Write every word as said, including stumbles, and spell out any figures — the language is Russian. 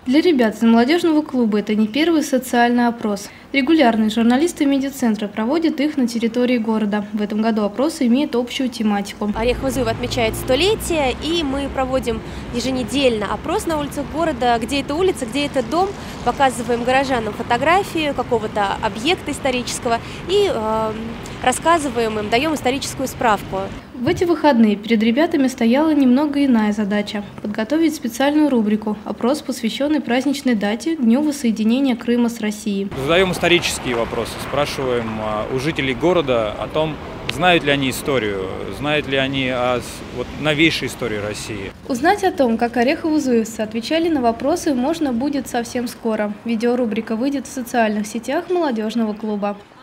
Для ребят из молодежного клуба это не первый социальный опрос. Регулярные журналисты медиацентра проводят их на территории города. В этом году опросы имеют общую тематику. Орехово-Зуево отмечает столетие, и мы проводим еженедельно опрос на улицах города, где эта улица, где этот дом. Показываем горожанам фотографию какого-то объекта исторического и э, рассказываем им, даем историческую справку. В эти выходные перед ребятами стояла немного иная задача – подготовить специальную рубрику «Опрос, посвященный праздничной дате – Дню воссоединения Крыма с Россией». Задаем исторические вопросы, спрашиваем у жителей города о том, знают ли они историю, знают ли они о вот, новейшей истории России. Узнать о том, как орехово-зуевцы отвечали на вопросы, можно будет совсем скоро. Видеорубрика выйдет в социальных сетях молодежного клуба.